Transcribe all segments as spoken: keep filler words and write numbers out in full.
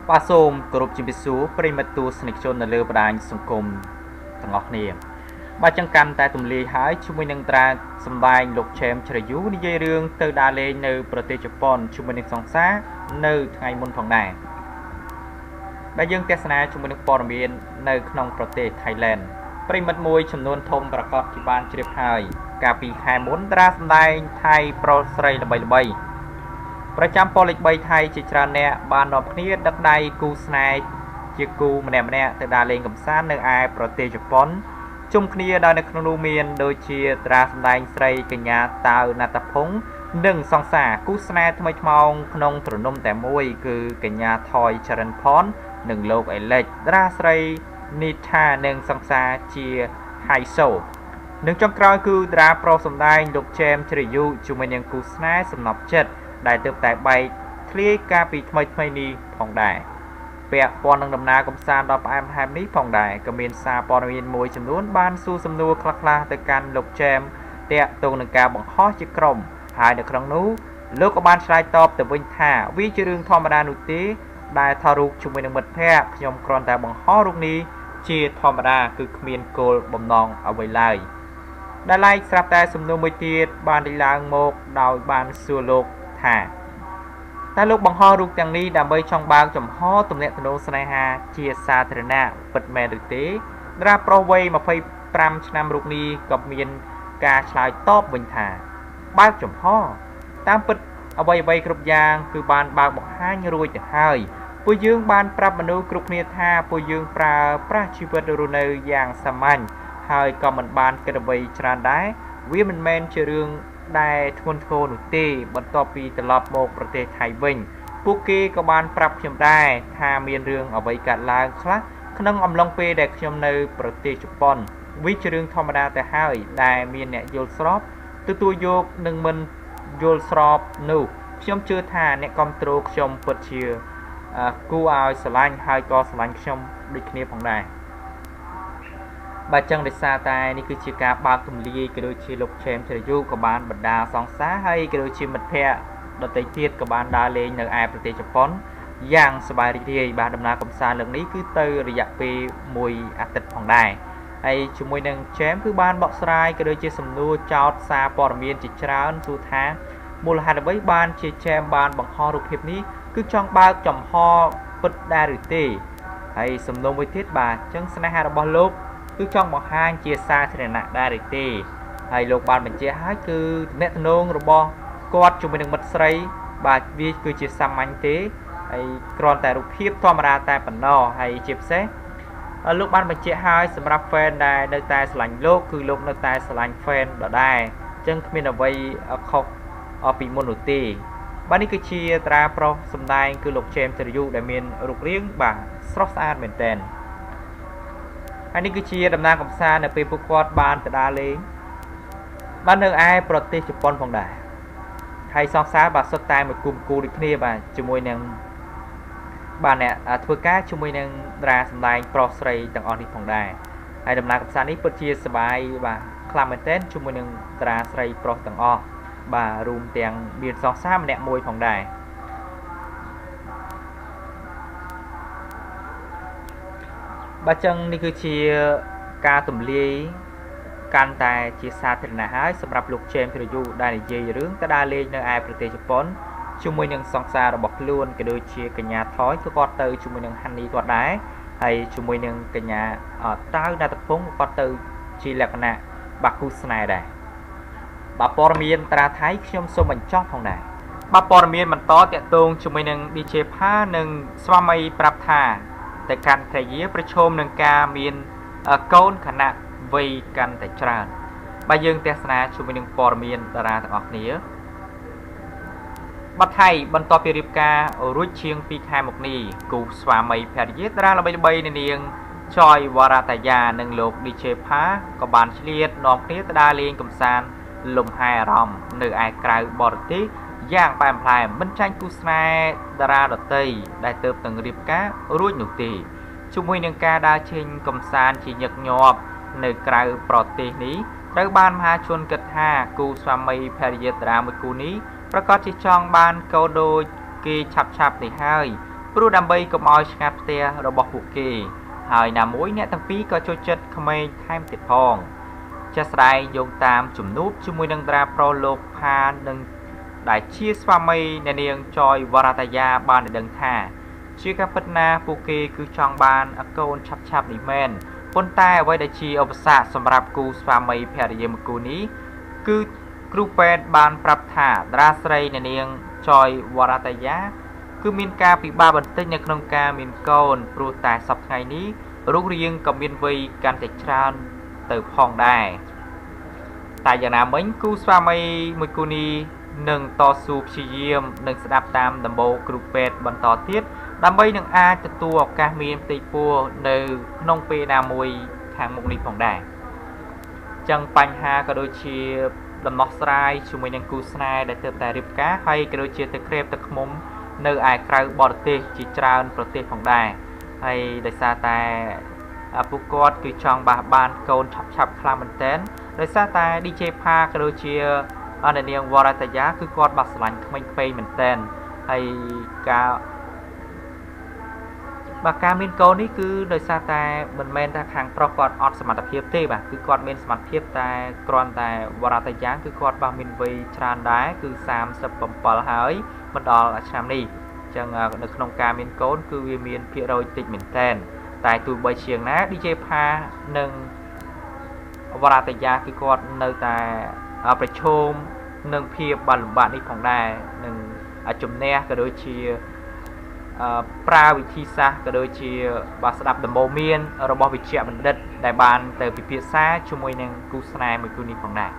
បាទសូមគោរពជំរាបសួរប្រិយមិត្តទស្សនិកជននៅលើបណ្ដាញសង្គមទាំងអស់គ្នាបាទចឹងកាន់តែទម្លាយហើយជាមួយនឹងត្រាសម្ដែងលោកឆេមជ្រយូនិយាយរឿងទៅដើរលេងនៅប្រទេសជប៉ុនជាមួយនឹងសង្សារនៅថ្ងៃមុនផងដែរដែលយើងទស្សនាជាមួយនឹងព័ត៌មាននៅក្នុងប្រទេសថៃឡែនប្រិយមិត្តមួយចំនួនធំប្រកាសជាបានជ្រាបហើយកាលពីខែមុនត្រាសម្ដែងថៃប្រុសស្រីល្បីៗប្រចាំប៉ុលលេខ3ថៃជាច្រើនអ្នកបាននាំគ្នាដឹកដៃគូស្នេហ៍ជាគូម្នាក់ម្នាក់ទៅដើរលេងកម្សាន្តនៅឯប្រទេសជប៉ុនជុំគ្នាដោយនៅក្នុងនោះមានដូចជាត្រាសម្ដែងស្រីកញ្ញាតាវណាតភុងនិងសង្សារគូស្នេហ៍ថ្មីថ្មោងក្នុងទ្រនំតែមួយគឺកញ្ញាថយចរិនផននិងលោកអេលិចត្រាស្រីនីថានិងសង្សារជាហៃសូនិងចុងក្រោយគឺត្រាប្រុសសម្ដែងលោកឆេមជ្រយូជាមួយនឹងគូស្នេហ៍សំណប់ចិត្តដែលទើបតែបែកធ្លាយកាលពីថ្មីថ្មីនេះផងដែរពាក់ព័ន្ធនឹងដំណើរកម្សាន្តដ៏ផ្អែមល្ហែមនេះផងដែរក៏មានសារព័ត៌មានមួយចំនួនបានសួរសំណួរខ្លះៗទៅកាន់លោកឆេមតាក់ទងនឹងការបង្ហោះជាក្រុមហើយនៅក្នុងនោះលោកក៏បានឆ្លើយតបទៅវិញថាវាជារឿងធម្មតានោះទេដែលថតរូបជាមួយនឹងមិត្តភ័ក្តិខ្ញុំគ្រាន់តែបង្ហោះរូបនេះជាធម្មតាគឺគ្មានគោលបំណងអ្វីឡើយដែលឡែកស្រាប់តែសំណួរមួយទៀតបានលេចឡើងមកដោយបានសួរលោកថាតែលោកបង្ហោះរូបទាំងនេះដើម្បីចង់បើកចំហទំនាក់ទំនងស្នេហាជាសាធារណៈពិតមែនឬទេតារាប្រុសវ័យម្ភៃប្រាំឆ្នាំរូបនេះក៏មានការឆ្លើយតបវិញថាបើកចំហតាមពិតអ្វីអ្វីគ្រប់យ៉ាងគឺបានបើកបង្ហាញរួចទៅហើយពួកយើងបានប្រាប់មនុស្សគ្រប់គ្នាថាពួកយើងប្រើប្រាស់ជីវិតរស់នៅយ៉ាងសាមញ្ញហើយក៏មិនបានគិតអ្វីច្រើនដែរវាមិនមែនជារឿងដែលធ្ងន់ធ្ងរនោះទេបន្ទាប់ពីត្រឡប់មកប្រទេសថៃវិញពួកគេក៏បានប្រាប់ខ្ញុំដែរថាមានរឿងអ្វីកើតឡើងខ្លះក្នុងអំឡុងពេលដែលខ្ញុំនៅប្រទេសជប៉ុនវាជារឿងធម្មតាទៅហើយដែលមានអ្នកយល់ស្របទទួលយកនិងមិនយល់ស្របនោះខ្ញុំជឿថាអ្នកគ្រប់គ្រងខ្ញុំពិតជាគួរឲ្យស្រឡាញ់ហើយក៏ស្រឡាញ់ខ្ញុំដូចគ្នាផងដែរបាទចឹងដោយសារតែនេះគឺជាការបើកទម្លាយក៏ដូចជាលោកឆេមជ្រយូក៏បានបណ្ដាសង្សារហើយក៏ដូចជាមិត្តភ័ក្តិដទៃទៀតក៏បានដើរលេងនៅឯប្រទេសជប៉ុនយ៉ាងសប្បាយរីករាយបាទដំណើរកម្សាន្តលើកនេះគឺទៅរយៈពេលមួយអាទិត្យផងដែរហើយជាមួយនឹងឆេមគឺបានបកស្រាយក៏ដូចជាសំណួរចោទសារព័ត៌មានជាច្រើនសួរថាមូលហេតុអ្វីបានជាឆេមបានបង្ហោះរូបភាពនេះគឺចង់បើកចំហពិតដែរឬទេហើយសំណួរមួយទៀតបាទចឹងស្នេហារបស់លោកគឺចង់បង្ហាញជាសាធារណៈដែរឬទេហើយលោកបានបញ្ជាក់ហើយគឺទំនាក់ទំនងរបស់គាត់ជាមួយនឹងមិត្តស្រីបាទវាគឺជាសាមញ្ញទេហើយគ្រាន់តែរូបភាពធម្មតាតែប៉ុណ្ណោះហើយជាពិសេសលោកបានបញ្ជាក់ហើយសម្រាប់ fan ដែលនៅតែស្រឡាញ់លោកគឺលោកនៅតែស្រឡាញ់ fan ដដែលអញ្ចឹងគ្មានអ្វីខុសពីមុននោះទេបាទនេះគឺជាតារាប្រុសសម្ដែងគឺលោកឆេមជ្រយូដែលមានរូបរាងបាទស្រស់ស្អាតមែនទែនហើយនេះគឺជាដំណើរកម្សាន្តនៅពេលពួកគាត់បានទៅដើរលេងបាននៅឯប្រទេសជប៉ុនផងដែរហើយសង្សារបាទសុទ្ធតែមួយគូមគូដូចគ្នាបាទជាមួយនឹងបាទអ្នកធ្វើការជាមួយនឹងតារាសម្ដែងប្រុសស្រីទាំងអស់នេះផងដែរហើយដំណើរកម្សាន្តនេះពិតជាសប្បាយបាទខ្លាំងមែនទែនជាមួយនឹងតារាស្រីប្រុសទាំងអស់បាទរួមទាំងមានសង្សារម្នាក់មួយផងដែរបាទចឹងនេះគឺជាការទម្លាយកាន់តែជាសាធារណៈហើយសម្រាប់លោកឆេមជ្រយូដែលនិយាយរឿងទៅដើរលេងនៅឯប្រទេសជប៉ុនជាមួយនឹងសង្សាររបស់ខ្លួនក៏ដូចជាកញ្ញាថយក៏គាត់ទៅជាមួយនឹងហានីគាត់ដែរហើយជាមួយនឹងកញ្ញាតាវណាតភុងគាត់ទៅជាលក្ខណៈបាគូស្នេហ៍ដែរបាទព័ត៌មានត្រាថៃខ្ញុំសូមបញ្ចុះផងដែរបាទព័ត៌មានបន្តតាក់ទងជាមួយនឹង ឌី ជេ ផានិងស្វាមីប្រាប់ថាតែកាន់ភរិយាប្រឈមនឹងការមានកូនខណៈវ័យកាន់តែច្រើនបាទយើងទស្សនាជាមួយនឹងព័ត៌មានតារាទាំងអស់គ្នាបាទថៃបន្ទាប់ពីរៀបការរួចជាងពីរខែមកនេះគូស្វាមីភរិយាតារាល្បីៗនាងចយវរតាយានិងលោក ឌី ជេ ផាក៏បានឆ្លៀតនាំគ្នាទៅដើរលេងកម្សាន្តលំហែអារម្មណ៍នៅឯក្រៅបរទេសយ៉ាងផ្អែមល្ហែមមិនចាញ់គូស្នេហ៍តារាដទៃដែលទើបនឹងរៀបការរួចនោះទេជាមួយនឹងការដើរចេញកម្សាន្តជាញឹកញាប់នៅក្រៅប្រទេសនេះត្រូវបានមហាជនគិតថាគូស្វាមីភរិយាតារាមួយគូនេះប្រកាសជាចង់បានកោដូចគេឆាប់ឆាប់នេះហើយពព្រោះដើម្បីកុំឲ្យឆ្ងាត់ផ្ទះរបស់ពួកគេហើយណាមួយអ្នកទាំងពីរក៏ចូលចិត្តក្មេងថែមទៀតផងចាស់ស្ដាយយោងតាមជំនួបជាមួយនឹងតារាប្រុសលោកផានឹងដែលជាស្វាមីអ្នកនាងចយវរតយាបានដឹងថាជាការពិតណាពួកគេគឺចង់បានកូនឆាប់ឆាប់នេះមែនប៉ុន្តែអ្វីដែលជាឧបសគ្គសម្រាប់គូស្វាមីភរិយាមួយគូនេះគឺគ្រូពេទ្យបានប្រាប់ថាតារាស្រីអ្នកនាងចយវរតយាគឺមានការពិបាកបន្តិចនៅក្នុងការមានកូនព្រោះតែសប្តាហ៍ថ្ងៃនេះរូបរាងក៏មានវ័យកាន់តែច្រើនទៅផងដែរតែយ៉ាងណាមិញគូស្វាមីមួយគូនេះនឹងតស៊ូព្យាយាមនឹងស្ដាប់តាមដំបូងគ្រូពេទ្យបន្តទៀតដើម្បីនឹងអាចទទួលឱកាសមានផ្ទៃពោះនៅក្នុងពេលណាមួយខាងមុខនេះផងដែរចឹងបញ្ហាក៏ដូចជាដំណោះស្រាយជាមួយនឹងគូស្នេហ៍ដែលទើបតែរៀបការហើយក៏ដូចជាទៅក្រេបទៅខ្មុំនៅឯក្រៅបរទេសជាច្រើនប្រទេសផងដែរហើយដោយសារតែពួកគាត់គឺចង់បះបានកូនឆាប់ឆាប់ខ្លាំងមែនទែនដោយសារតែ ឌី ជេ ផាក៏ដូចជាអននាងវរតយាគឺគាត់បាក់ស្រឡាញ់ក្មេងៗមែនទែនហើយការបើការមានកូននេះគឺដោយសារតែមិនមែនថាខាងប្រុសគាត់អត់សមត្ថភាពទេបាទគឺគាត់មានសមត្ថភាពតែគ្រាន់តែវរតយាគឺគាត់បានមានវ័យច្រើនដែរគឺសាមសិបbảyហើយមិនដល់ឆ្នាំនេះអញ្ចឹងនៅក្នុងការមានកូនគឺវាមានភាគរយតិចមែនទែនតែទោះបីជាយ៉ាងណា ឌី ជេ ផានិងវរតយាគឺគាត់នៅតែប្រឈមនឹងភាពបានលំបាកនេះផងដែរនឹងជំនះក៏ដូចជាប្រើវិធីសាស្ត្រក៏ដូចជាបាទស្ដាប់ដំបូន្មានរបស់វិជ្ជបណ្ឌិតដែលបានទៅពិភាក្សាជាមួយនឹងគូស្នេហ៍មួយគូនេះផងដែរ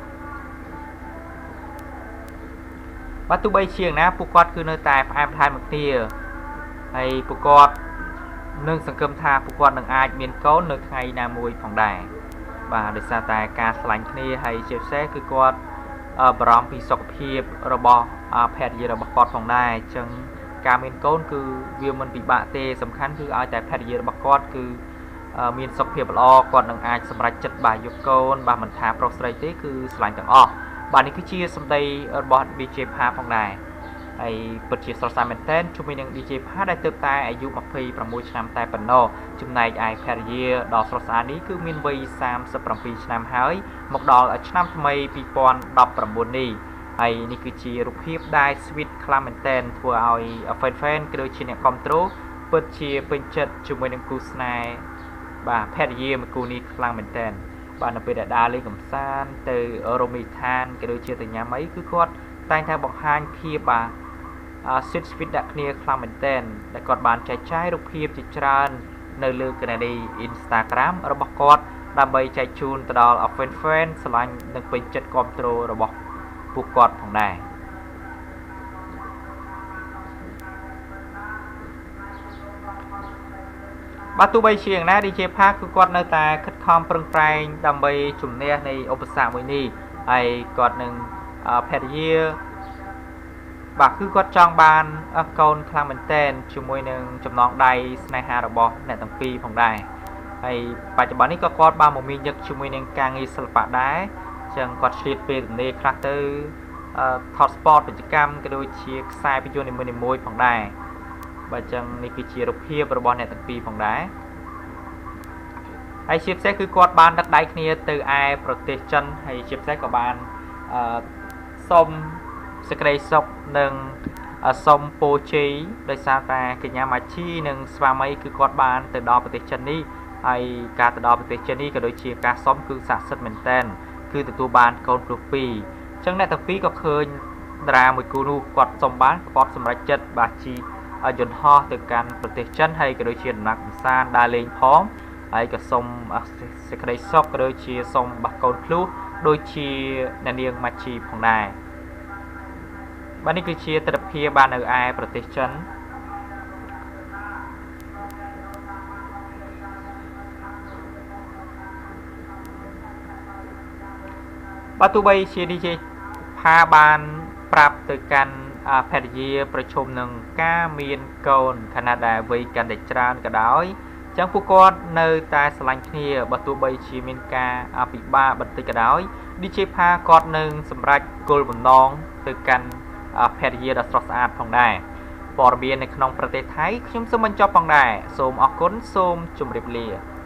បាទទោះបីជាយ៉ាងណាពួកគាត់គឺនៅតែផ្អែមល្ហែមមកគ្នាហើយពួកគាត់នឹងសង្ឃឹមថាពួកគាត់នឹងអាចមានកូននៅថ្ងៃណាមួយផងដែរបាទដោយសារតែការឆ្លាញ់គ្នាហើយជាពិសេសគឺគាត់បារម្ភពីសុខភាពរបស់ភរិយារបស់គាត់ផងដែរអញ្ចឹងការមានកូនគឺវាមិនពិបាកទេសំខាន់គឺឲ្យតែភរិយារបស់គាត់គឺមានសុខភាពល្អគាត់នឹងអាចសម្រេចចិត្តបាទយកកូនបាទមិនថាប្រុសស្រីទេគឺឆ្លាញ់ទាំងអស់បាទនេះគឺជាសម្ដីរបស់ ឌី ជេ ផាផងដែរហើយពិតជាស្រស់ស្អាតមែនទែនជាមួយនឹង ឌី ជេ ផាដែលទើបតែអាយុម្ភៃប្រាំមួយឆ្នាំតែប៉ុណ្ណោះចំណែកឯភរិយាដ៏ស្រស់ស្អាតនេះគឺមានវ័យសាមសិបbảyឆ្នាំហើយមកដល់ឆ្នាំថ្មីពីរពាន់ដប់ប្រាំបួននេះហើយនេះគឺជារូបភាពដែល sweet ខ្លាំងមែនទែនធ្វើឲ្យ fan fan ក៏ដូចជាអ្នកគ្រប់គ្រងពិតជាពេញចិត្តជាមួយនឹងគូស្នេហ៍បាទភរិយាមួយគូនេះខ្លាំងមែនទែនបាទនៅពេលដែលដើរលេងកម្សាន្តទៅរមណីយដ្ឋានក៏ដូចជាទៅញ៉ាំអីគឺគាត់តែងតែបង្ហាញភាពបាទ sweet sweet ដាក់គ្នាខ្លាំងមែនទែនដែលគាត់បានចែកចាយរូបភាពជាច្រើននៅលើកណនី Instagram របស់គាត់ដើម្បីចែកជូនទៅដល់ fan fan ស្រឡាញ់និងពេញចិត្តគ្រប់គ្រងរបស់ពួកគាត់ផងដែរបាទទោះបីជាយ៉ាងណា ឌី ជេ ផាគឺគាត់នៅតែខិតខំប្រឹងប្រែងដើម្បីជំនះនៃឧបសគ្គមួយនេះហើយគាត់នឹងភរិយាបាទគឺគាត់ចង់បានកូនខ្លាំងមែនទែនជាមួយនឹងចំណងដៃស្នេហារបស់អ្នកទាំងពីរផងដែរហើយបច្ចុប្បន្ននេះក៏គាត់បានមកមានញឹកជាមួយនឹងការងារសិល្បៈដែរចឹងគាត់ឆ្លៀតពេលទំនេរខ្លះទៅថត sport ពាណិជ្ជកម្មក៏ដូចជាខ្សែភាពយន្តនីមួយៗផងដែរបាទចឹងនេះគឺជារូបភាពរបស់អ្នកទាំងពីរផងដែរហើយជាពិសេសគឺគាត់បានដឹកដៃគ្នាទៅឯប្រទេសចិនហើយជាពិសេសក៏បានសុំសេចក្តីសុខនិងសុំពរជ័យដោយសារតែកញ្ញាម៉ាឈីនិងស្វាមីគឺគាត់បានទៅដល់ប្រទេសចិននេះហើយការទៅដល់ប្រទេសចិននេះក៏ដូចជាការសុំគឺស័ក្តិសិទ្ធិមែនទែនគឺទទួលបានកូនព្រោះពីរអញ្ចឹងអ្នកទាំងពីរក៏ឃើញតារាមួយគូនោះគាត់សុំបានគាត់សម្រេចចិត្តបាទជីយន្តហោះទៅកាន់ប្រទេសចិនហើយក៏ដូចជាដំណាក់កំសាន្តដើរលេងផងហើយក៏សុំសេចក្តីសុខក៏ដូចជាសុំបាក់កូនភ្លោះដូចជាអ្នកនាងម៉ាឈីផងដែរបាទនេះគឺជាទិដ្ឋភាពបាននៅឯប្រទេសចិនបាទទោះបីជា ឌី ជេ ផាបានប្រាប់ទៅកាន់ភរិយាប្រឈមនឹងការមានកូនខណៈដែលវ័យកាន់តែច្រើនក៏ដោយចឹងពួកគាត់នៅតែស្រឡាញ់គ្នាបើទោះបីជាមានការពិបាកបន្តិចក៏ដោយ ឌី ជេ ផាគាត់នឹងសម្រេចគោលបំណងទៅកាន់ភរិយាដ៏ស្រស់ស្អាតផងដែរព័ត៌មាននៅក្នុងប្រទេសថៃខ្ញុំសូមបញ្ចប់ផងដែរសូមអរគុណសូមជម្រាបលា